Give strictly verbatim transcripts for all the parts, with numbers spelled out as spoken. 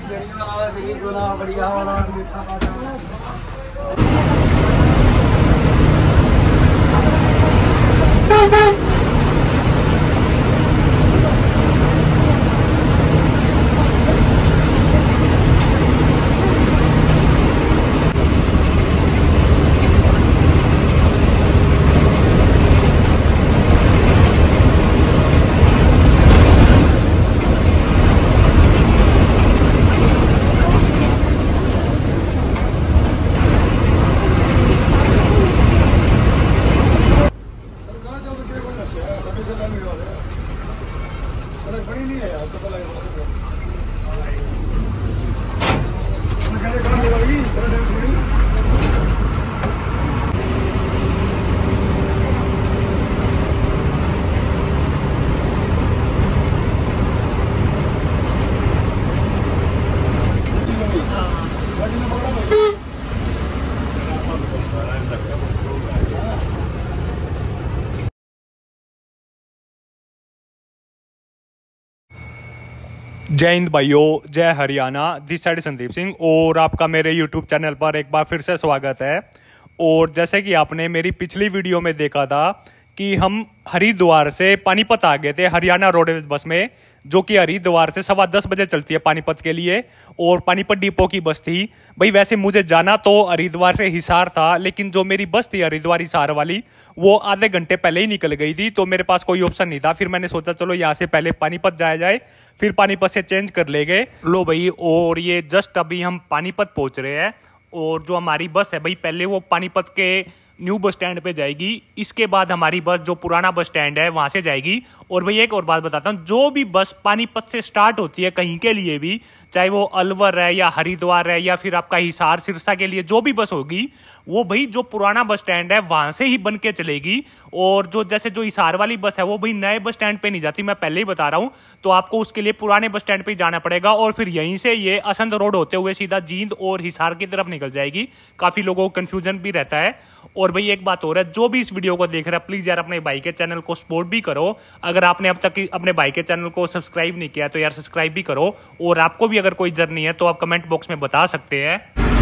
जय हिंद भाइयों, जय हरियाणा। दिस साइड संदीप सिंह और आपका मेरे यूट्यूब चैनल पर एक बार फिर से स्वागत है। और जैसे कि आपने मेरी पिछली वीडियो में देखा था कि हम हरिद्वार से पानीपत आ गए थे हरियाणा रोडवेज बस में, जो कि हरिद्वार से सवा दस बजे चलती है पानीपत के लिए। और पानीपत डिपो की बस थी भाई। वैसे मुझे जाना तो हरिद्वार से हिसार था, लेकिन जो मेरी बस थी हरिद्वार हिसार वाली वो आधे घंटे पहले ही निकल गई थी, तो मेरे पास कोई ऑप्शन नहीं था। फिर मैंने सोचा चलो यहाँ से पहले पानीपत जाया जाए, फिर पानीपत से चेंज कर ले गए। लो भाई, और ये जस्ट अभी हम पानीपत पहुंच रहे हैं। और जो हमारी बस है भाई, पहले वो पानीपत के न्यू बस स्टैंड पे जाएगी, इसके बाद हमारी बस जो पुराना बस स्टैंड है वहां से जाएगी। और भैया एक और बात बताता हूँ, जो भी बस पानीपत से स्टार्ट होती है कहीं के लिए भी, चाहे वो अलवर है या हरिद्वार है या फिर आपका हिसार सिरसा के लिए जो भी बस होगी, वो भाई जो पुराना बस स्टैंड है वहां से ही बन के चलेगी। और जो जैसे जो हिसार वाली बस है वो भाई नए बस स्टैंड पे नहीं जाती, मैं पहले ही बता रहा हूँ। तो आपको उसके लिए पुराने बस स्टैंड पे जाना पड़ेगा और फिर यहीं से ये असंध रोड होते हुए सीधा जींद और हिसार की तरफ निकल जाएगी। काफी लोगों को कंफ्यूजन भी रहता है। और भाई एक बात और है, जो भी इस वीडियो को देख रहा है प्लीज यार अपने भाई के चैनल को सपोर्ट भी करो। अगर आपने अब तक अपने भाई के चैनल को सब्सक्राइब नहीं किया तो यार सब्सक्राइब भी करो। और आपको भी अगर कोई जर्नी है तो आप कमेंट बॉक्स में बता सकते हैं।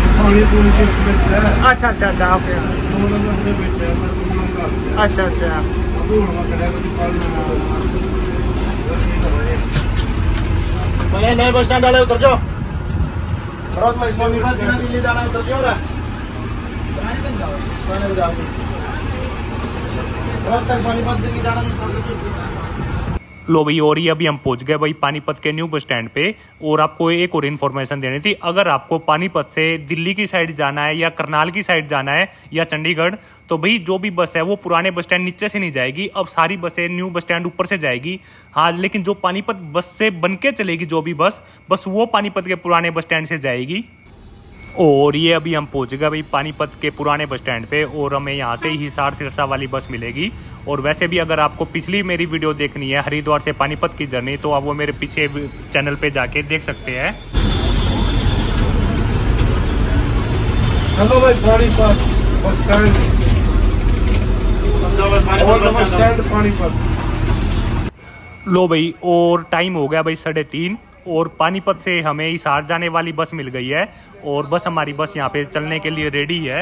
अच्छा अच्छा अच्छा ओके। अच्छा अच्छा नए बस स्टैंड वाले उतर जाओ। दिल्ली जाना उतर जाओ रे। सोनीपत दिल्ली जाना लो भाई, और ये अभी हम पहुंच गए भाई पानीपत के न्यू बस स्टैंड पे। और आपको एक और इन्फॉर्मेशन देनी थी, अगर आपको पानीपत से दिल्ली की साइड जाना है या करनाल की साइड जाना है या चंडीगढ़, तो भाई जो भी बस है वो पुराने बस स्टैंड नीचे से नहीं जाएगी, अब सारी बसें न्यू बस स्टैंड ऊपर से जाएगी। हाँ, लेकिन जो पानीपत बस से बन के चलेगी जो भी बस बस वो पानीपत के पुराने बस स्टैंड से जाएगी। और ये अभी हम पहुंच गए भाई पानीपत के पुराने बस स्टैंड पे, और हमें यहाँ से ही हिसार सिरसा वाली बस मिलेगी। और वैसे भी अगर आपको पिछली मेरी वीडियो देखनी है हरिद्वार से पानीपत की जर्नी, तो आप वो मेरे पीछे चैनल पे जाके देख सकते हैं। चलो भाई Panipat bus stand, bus stand Panipat. लो भाई, और टाइम हो गया भाई साढ़े तीन, और पानीपत से हमें हिसार जाने वाली बस मिल गई है। और बस हमारी बस यहाँ पे चलने के लिए रेडी है।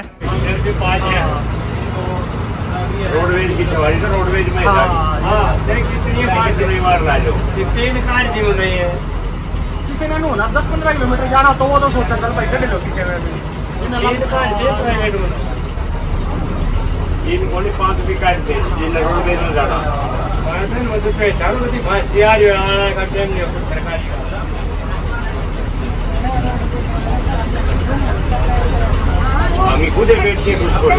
रोडवेज की सवारी तो रोडवेज में हाँ, हाँ, कितनी बार ला जाओ तीन कार जीवन नहीं है। किसी ने ना दस पंद्रह किलोमीटर जाना तो वो तो सोचा चल भाई चले लो किसी ने पाँच भी काट दे जिन रोडवेज में जाना सरकारी हम खुद बैठ के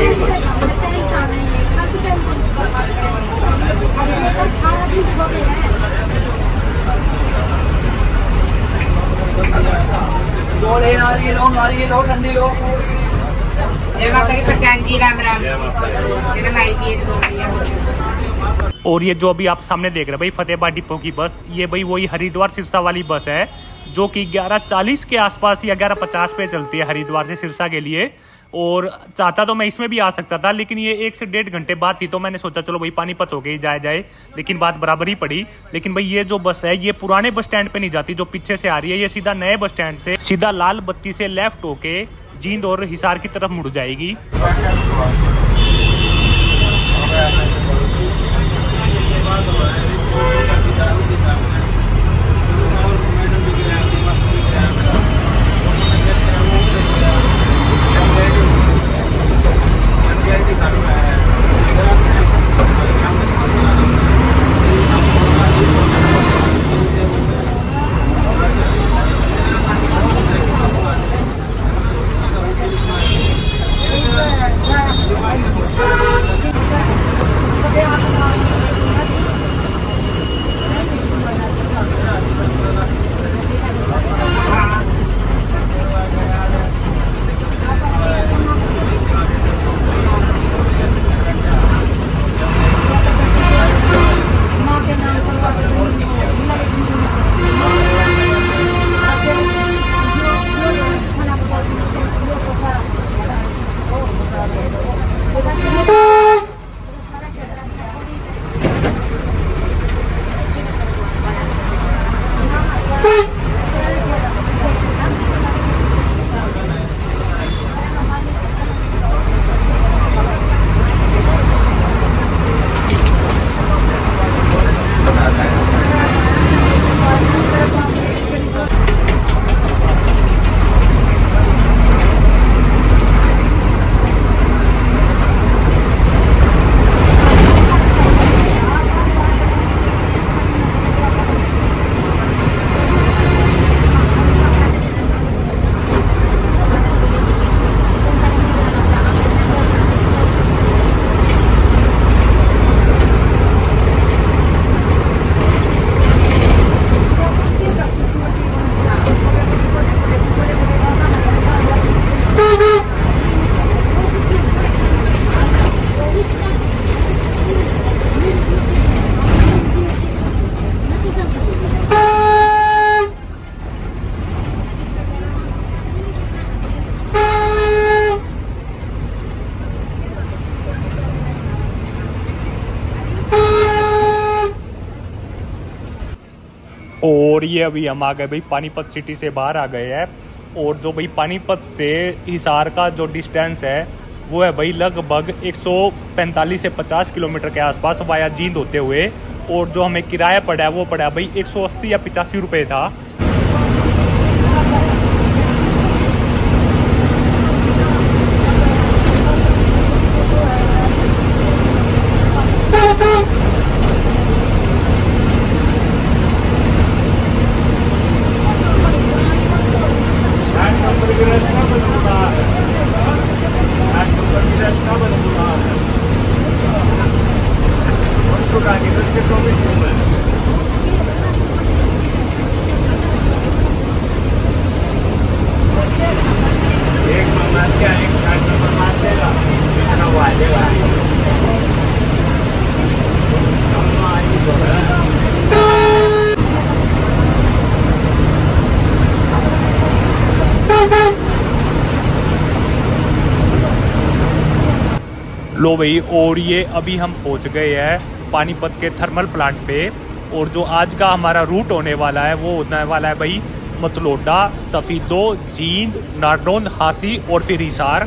दो ले नारियल लो, नारियल लो, ठंडी लो। जय माता की प्रधान जी, राम राम। और ये जो अभी आप सामने देख रहे हैं भाई फतेहाबाद डिपो की बस, ये भाई वही हरिद्वार सिरसा वाली बस है जो कि ग्यारह चालीस के आसपास या ग्यारह पचास पे चलती है हरिद्वार से सिरसा के लिए। और चाहता तो मैं इसमें भी आ सकता था, लेकिन ये एक से डेढ़ घंटे बाद थी, तो मैंने सोचा चलो भाई पानीपत होके ही जाया जाए, लेकिन बात बराबर ही पड़ी। लेकिन भाई ये जो बस है ये पुराने बस स्टैंड पे नहीं जाती जो पीछे से आ रही है, ये सीधा नए बस स्टैंड से सीधा लाल बत्ती से लेफ्ट होके जींद और हिसार की तरफ मुड़ जाएगी। और ये अभी हम आ गए भाई पानीपत सिटी से बाहर आ गए हैं। और जो भाई पानीपत से हिसार का जो डिस्टेंस है वो है भाई लगभग एक सौ पैंतालीस से पचास किलोमीटर के आसपास वाया जींद होते हुए। और जो हमें किराया पड़ा है वो पड़ा भाई एक सौ अस्सी या पचासी रुपये था। लो भाई, और ये अभी हम पहुंच गए हैं पानीपत के थर्मल प्लांट पे। और जो आज का हमारा रूट होने वाला है वो होने वाला है भाई मतलोडा, सफीदो, जींद, नारनौंद, हांसी और फिर हिसार।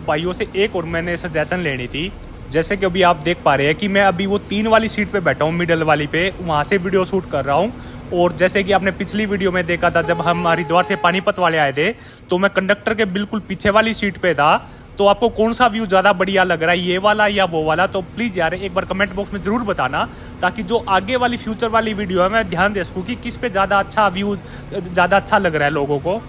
भाइयों से एक और मैंने सजेशन लेनी थी। जैसे कि अभी आप देख पा रहे हैं कि मैं अभी वो तीन वाली सीट पे बैठा हूँ, मिडल वाली पे, वहाँ से वीडियो शूट कर रहा हूँ। और जैसे कि आपने पिछली वीडियो में देखा था, जब हम हरिद्वार से पानीपत वाले आए थे तो मैं कंडक्टर के बिल्कुल पीछे वाली सीट पे था। तो आपको कौन सा व्यू ज़्यादा बढ़िया लग रहा है, ये वाला या वो वाला? तो प्लीज़ यार एक बार कमेंट बॉक्स में ज़रूर बताना, ताकि जो आगे वाली फ्यूचर वाली वीडियो है मैं ध्यान दे सकूँ कि किस पे ज़्यादा अच्छा व्यू, ज़्यादा अच्छा लग रहा है लोगों को।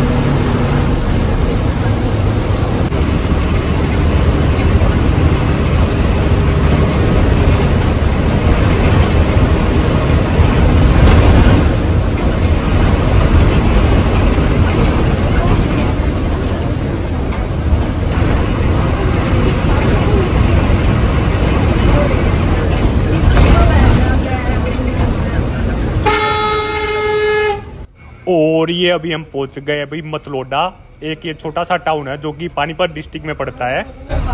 और ये अभी हम पहुंच गए अभी मतलोडा, एक ये छोटा सा टाउन है जो कि पानीपत डिस्ट्रिक्ट में पड़ता है।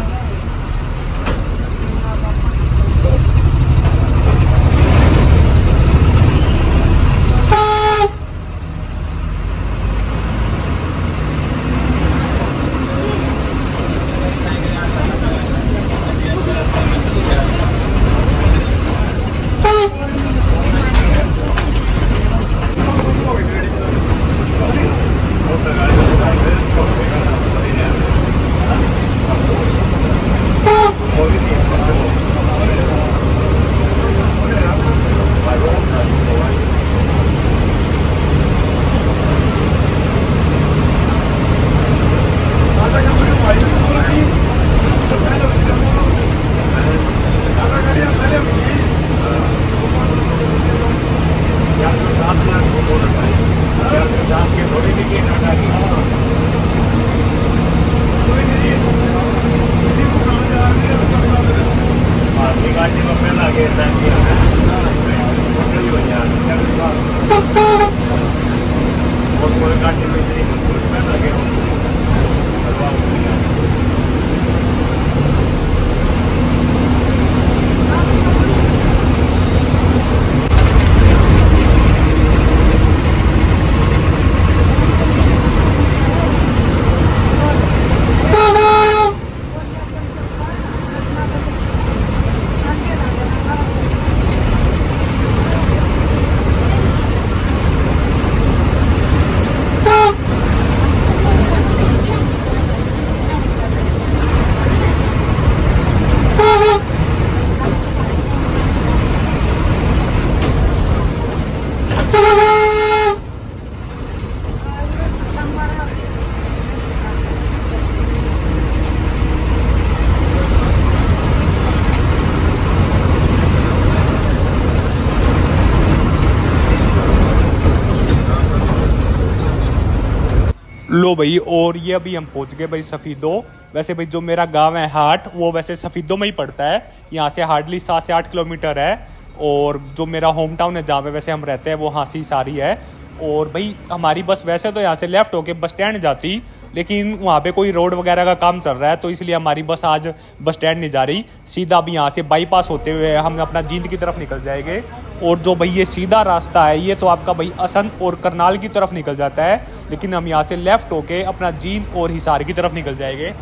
लो भाई, और ये अभी हम पहुंच गए भाई सफीदो। वैसे भाई जो मेरा गांव है हाट, वो वैसे सफीदो में ही पड़ता है। यहाँ से हार्डली सात से आठ किलोमीटर है। और जो मेरा होम टाउन है जहाँ पे वैसे हम रहते हैं वो हांसी सारी है। और भाई हमारी बस वैसे तो यहाँ से लेफ्ट होके बस स्टैंड जाती, लेकिन वहाँ पे कोई रोड वगैरह का काम चल रहा है तो इसलिए हमारी बस आज बस स्टैंड नहीं जा रही। सीधा अभी यहाँ से बाईपास होते हुए हम अपना जींद की तरफ निकल जाएंगे। और जो भाई ये सीधा रास्ता है ये तो आपका भाई असंध और करनाल की तरफ निकल जाता है, लेकिन हम यहाँ से लेफ्ट होके अपना जींद और हिसार की तरफ निकल जाएंगे।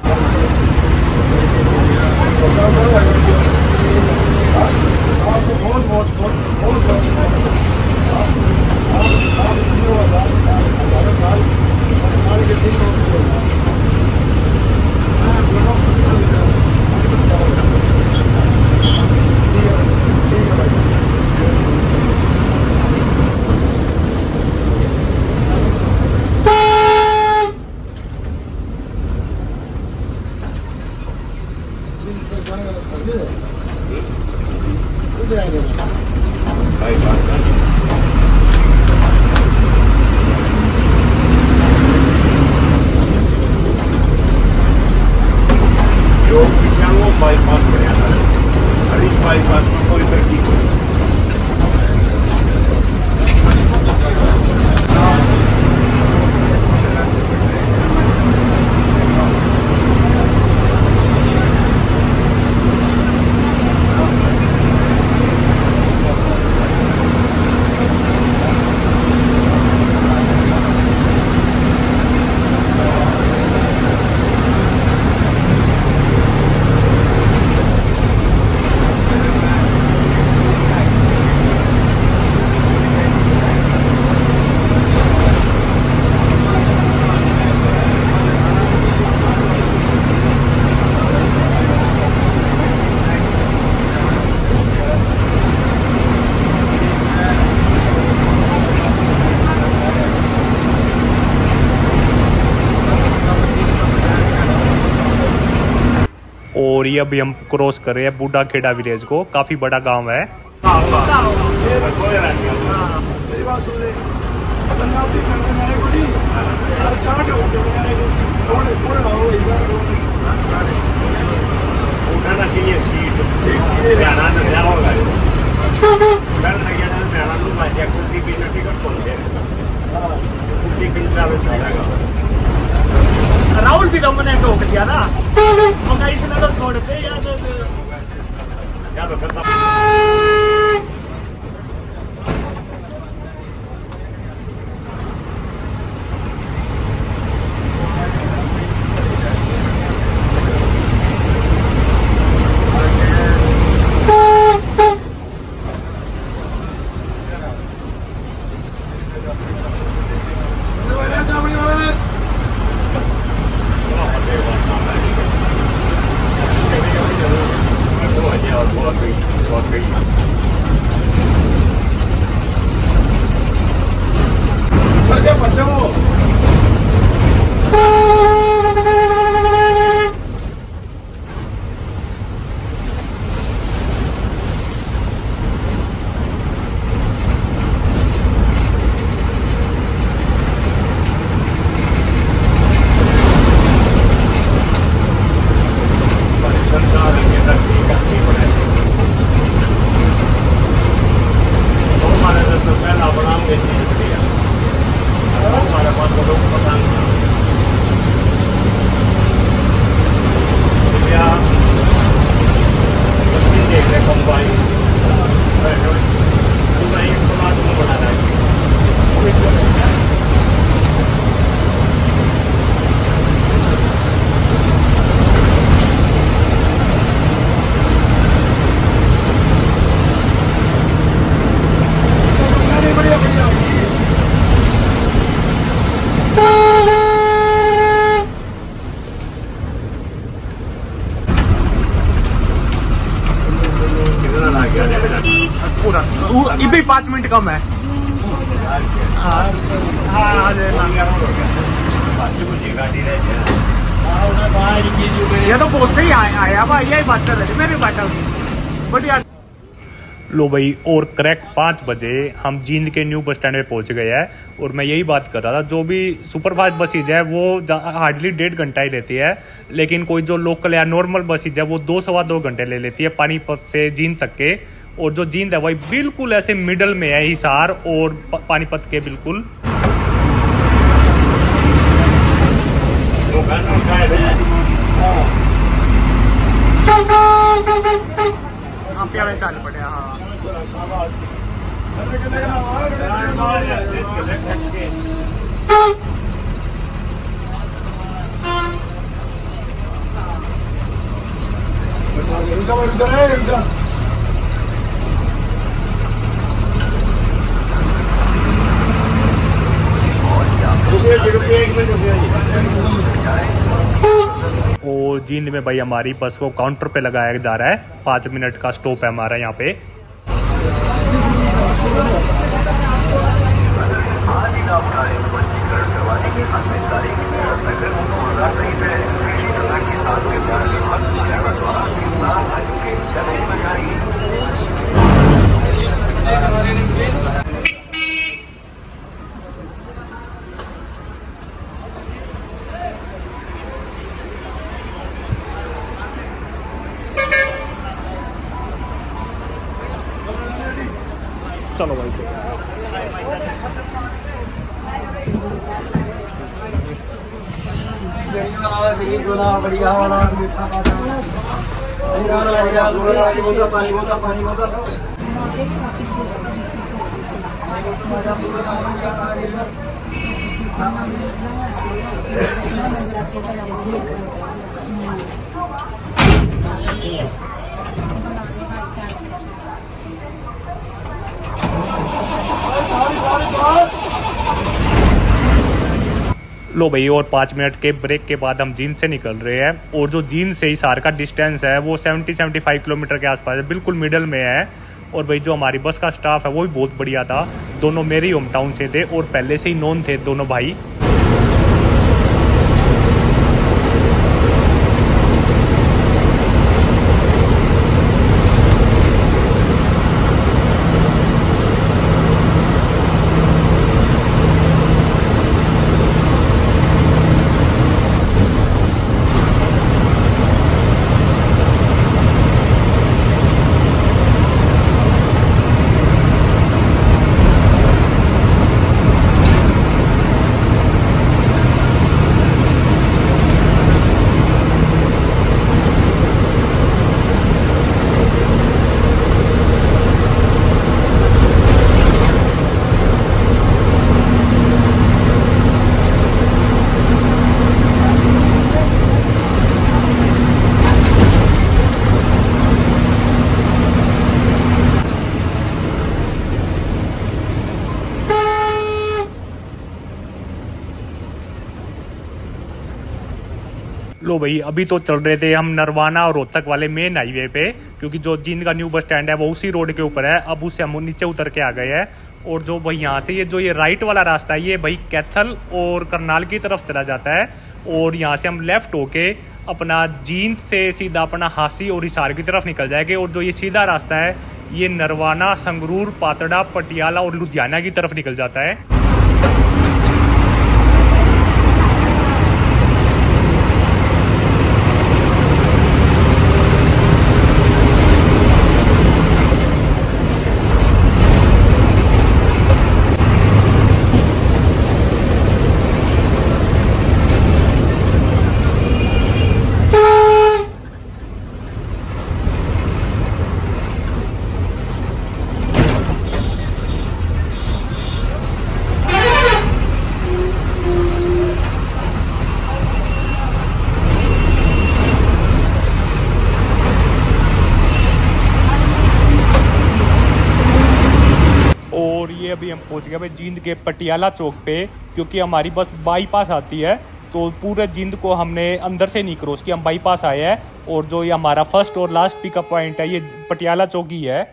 जो पीछा वो बाईपास बढ़िया था, हर एक बाईपास में कोई तरक्की नहीं। और ये अभी हम क्रॉस कर रहे हैं बूढ़ा खेड़ा विलेज को। काफी बड़ा गांव है। राहुल भी तो मैंने टोक दिया ना, मगर इसने तो छोड़ते याद याद करता। भी पाँच मिनट कम है। ये तो बहुत सही आया भाई, यही बात कर रहे थे मेरी भाषा में बढ़िया। लो भाई, और करेक्ट पाँच बजे हम जींद के न्यू बस स्टैंड पे पहुंच गए हैं। और मैं यही बात कर रहा था, जो भी सुपरफास्ट बसेज है वो हार्डली डेढ़ घंटा ही लेती है, लेकिन कोई जो लोकल या नॉर्मल बसेज है वो दो सवा दो घंटे ले लेती है पानीपत से जींद तक के। और जो जींद है वही बिल्कुल ऐसे मिडल में है, हिसार और पानीपत के बिल्कुल। चालू पड़े हाँ। और जींद में भाई हमारी बस को काउंटर पे लगाया जा रहा है। पाँच मिनट का स्टॉप है हमारा यहाँ पे। चलो भाई चलो। बढ़िया वाला मीठा पानी होता पानी होता लो भाई, और पाँच मिनट के ब्रेक के बाद हम जींद से निकल रहे हैं। और जो जींद से हिसार का डिस्टेंस है वो सत्तर पचहत्तर किलोमीटर के आसपास है, बिल्कुल मिडल में है। और भाई जो हमारी बस का स्टाफ है वो भी बहुत बढ़िया था। दोनों मेरे ही होम टाउन से थे और पहले से ही नोन थे दोनों भाई। लो भाई, अभी तो चल रहे थे हम नरवाना और रोहतक वाले मेन हाईवे पे, क्योंकि जो जींद का न्यू बस स्टैंड है वो उसी रोड के ऊपर है। अब उससे हम नीचे उतर के आ गए हैं। और जो भाई यहाँ से ये जो ये राइट वाला रास्ता है ये भाई कैथल और करनाल की तरफ चला जाता है। और यहाँ से हम लेफ्ट होके अपना जींद से सीधा अपना हासी और हिसार की तरफ निकल जाएंगे। और जो ये सीधा रास्ता है ये नरवाना, संगरूर, पातड़ा, पटियाला और लुधियाना की तरफ निकल जाता है। और ये अभी हम पहुंच गए भाई जींद के पटियाला चौक पे, क्योंकि हमारी बस बाईपास आती है तो पूरे जींद को हमने अंदर से नहीं क्रॉस किया, हम बाईपास आए हैं। और जो ये हमारा फर्स्ट और लास्ट पिकअप पॉइंट है ये पटियाला चौक ही है।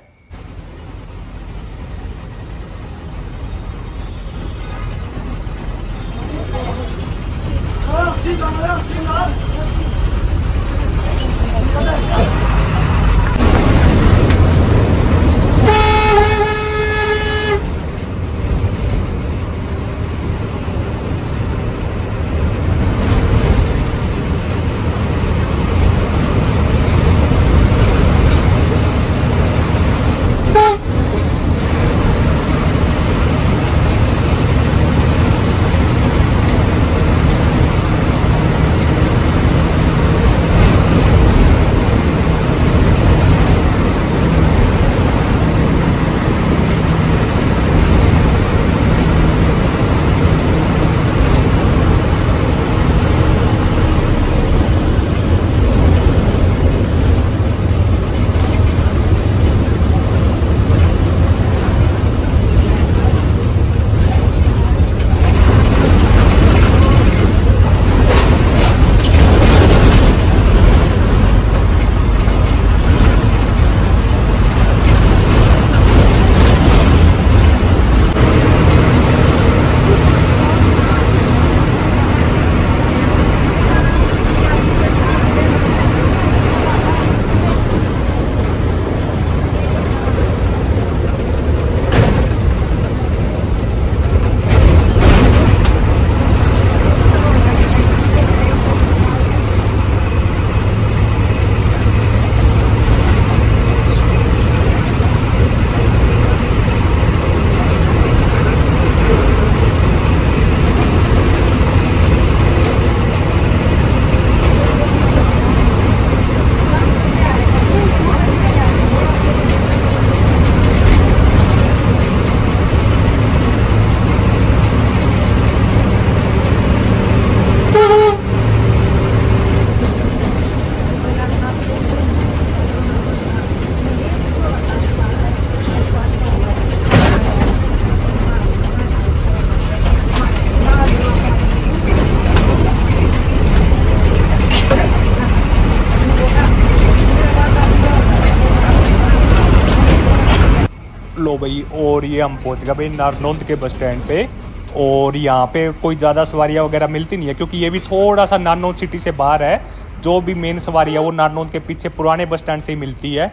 लो भाई, और ये हम पहुंच गए भाई नारनौंद के बस स्टैंड पे। और यहाँ पे कोई ज़्यादा सवारियाँ वगैरह मिलती नहीं है, क्योंकि ये भी थोड़ा सा नारनौंद सिटी से बाहर है। जो भी मेन सवारी है वो नारनौंद के पीछे पुराने बस स्टैंड से ही मिलती है।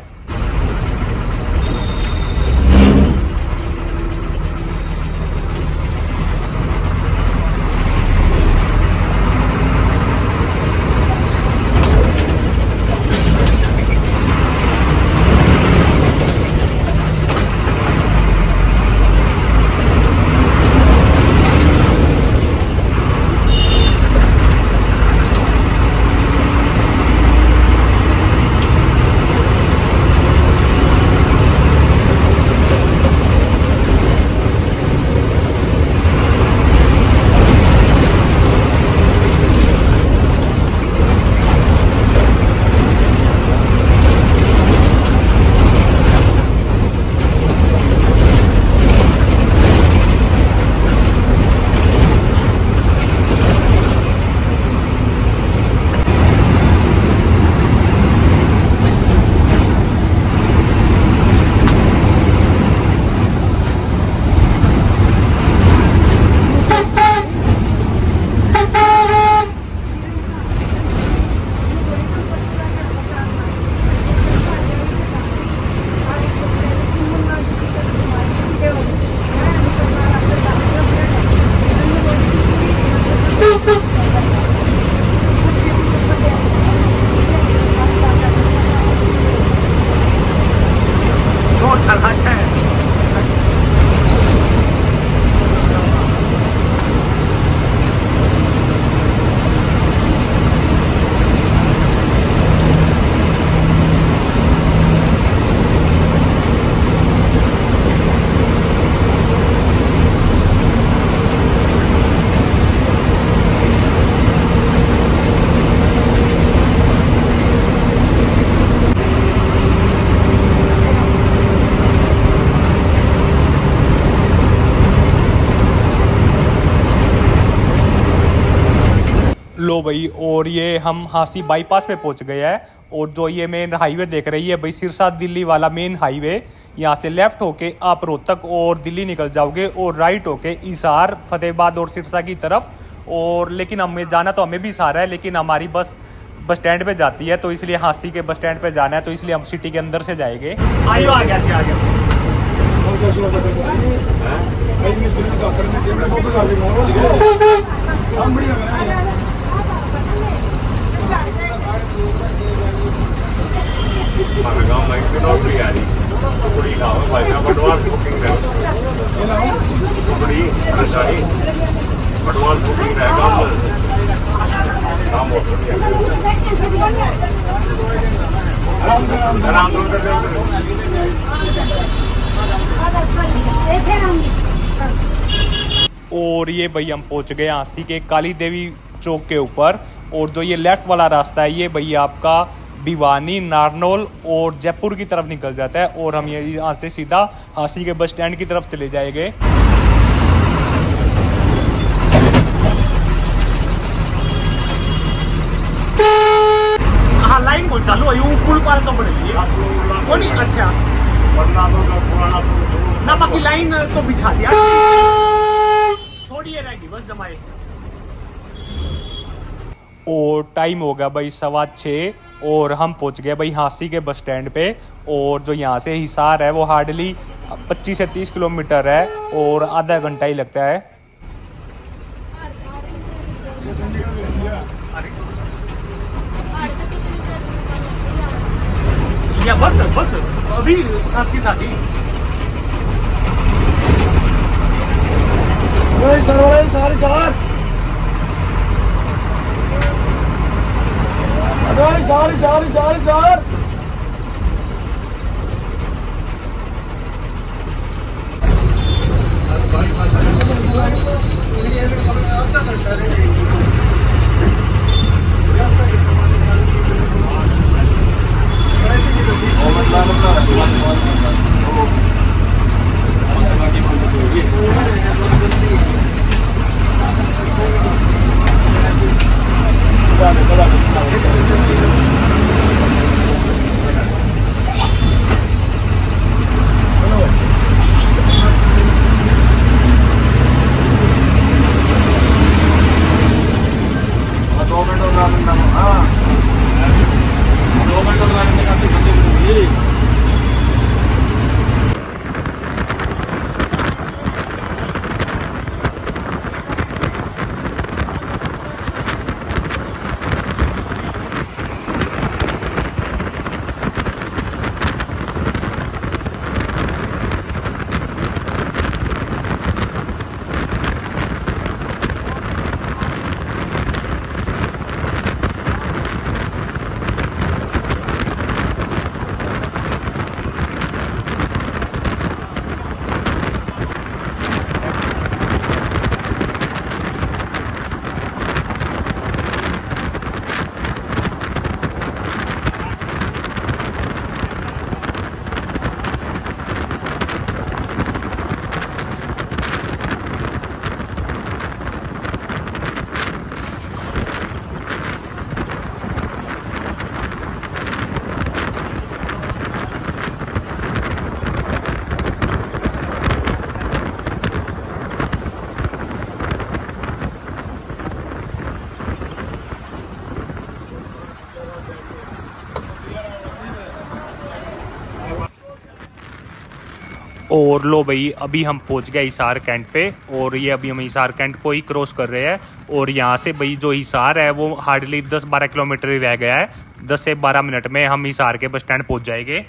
लो भाई, और ये हम हांसी बाईपास पे पहुंच गए हैं। और जो ये मेन हाईवे देख रही है भाई, सिरसा दिल्ली वाला मेन हाईवे। यहाँ से लेफ्ट होके आप रोहतक और दिल्ली निकल जाओगे, और राइट होके हिसार, फतेहाबाद और सिरसा की तरफ। और लेकिन हमें जाना तो हमें भी हिसार है, लेकिन हमारी बस बस स्टैंड पे जाती है, तो इसलिए हांसी के बस स्टैंड पे जाना है, तो इसलिए हम सिटी के अंदर से जाएंगे। आइयो आ गया आ गया। हमारे गाँव में एक नौकरी आ रही कुड़ी खाओ भाई ना बटवाल बुकिंग है कुड़ी सारी बटवाल बुकिंग है गाँव काम हो आराम और ये भाई हम पहुंच गए हांसी के काली देवी चौक के ऊपर। और जो ये लेफ्ट वाला रास्ता है, ये भैया आपका भिवानी, नारनौल और जयपुर की तरफ निकल जाता है। और हम ये यहाँ से सीधा हांसी के बस स्टैंड की तरफ चले जाएंगे। हाँ लाइन को चालू है, यूं पुल पार तो पड़ेगी तो नहीं। अच्छा ना, बाकी लाइन तो बिछा दिया, थोड़ी है रहेगी बस जमाए। और टाइम हो गया भाई सवा छः, और हम पहुंच गए भाई हांसी के बस स्टैंड पे। और जो यहाँ से हिसार है वो हार्डली पच्चीस से तीस किलोमीटर है, और आधा घंटा ही लगता है। या बस बस अभी साथ की साथ ही सारे सारे सारे सारे सारे सारे सारे और लो भाई, अभी हम पहुंच गए हिसार कैंट पे। और ये अभी हम हिसार कैंट को ही क्रॉस कर रहे हैं। और यहाँ से भाई जो हिसार है वो हार्डली दस बारह किलोमीटर ही रह गया है। दस से बारह मिनट में हम हिसार के बस स्टैंड पहुंच जाएंगे।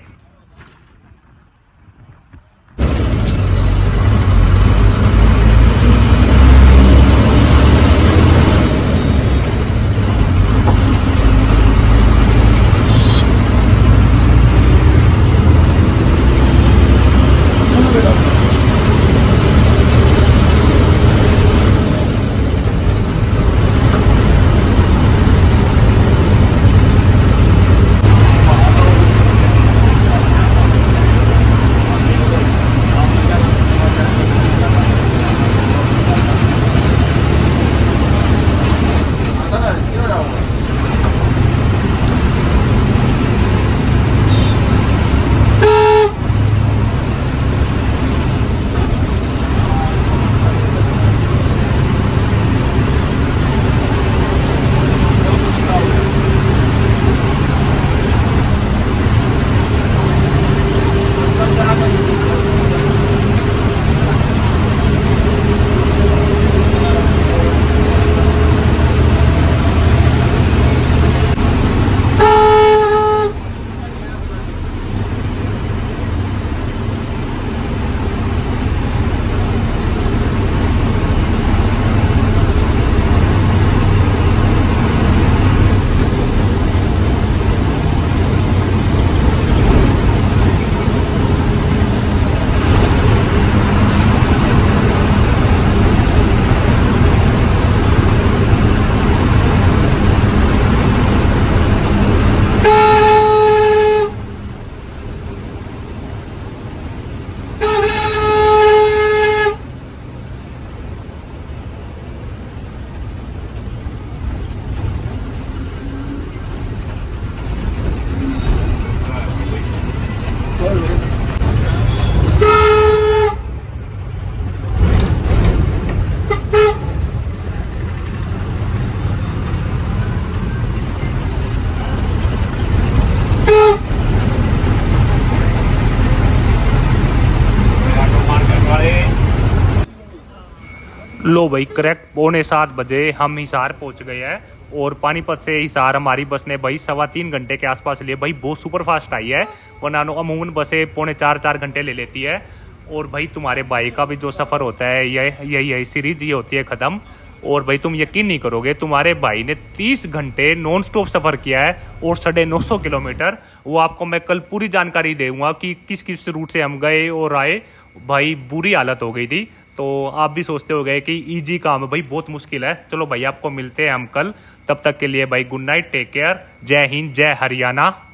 लो भाई करेक्ट पौने सात बजे हम हिसार पहुंच गए हैं और पानीपत से हिसार हमारी बस ने भाई सवा तीन घंटे के आसपास लिए। भाई बहुत सुपर फास्ट आई है, वरना अमूमन बसें पौने चार चार घंटे ले लेती है। और भाई तुम्हारे भाई का भी जो सफ़र होता है यह यही यही सीरीज ये होती है ख़त्म। और भाई तुम यकीन नहीं करोगे, तुम्हारे भाई ने तीस घंटे नॉन स्टॉप सफ़र किया है और साढ़े नौ सौ किलोमीटर। वो आपको मैं कल पूरी जानकारी दूंगा कि किस किस रूट से हम गए और आए। भाई बुरी हालत हो गई थी। तो आप भी सोचते हो गए कि इजी काम है, भाई बहुत मुश्किल है। चलो भाई आपको मिलते हैं हम कल, तब तक के लिए भाई गुड नाइट, टेक केयर, जय हिंद जय हरियाणा।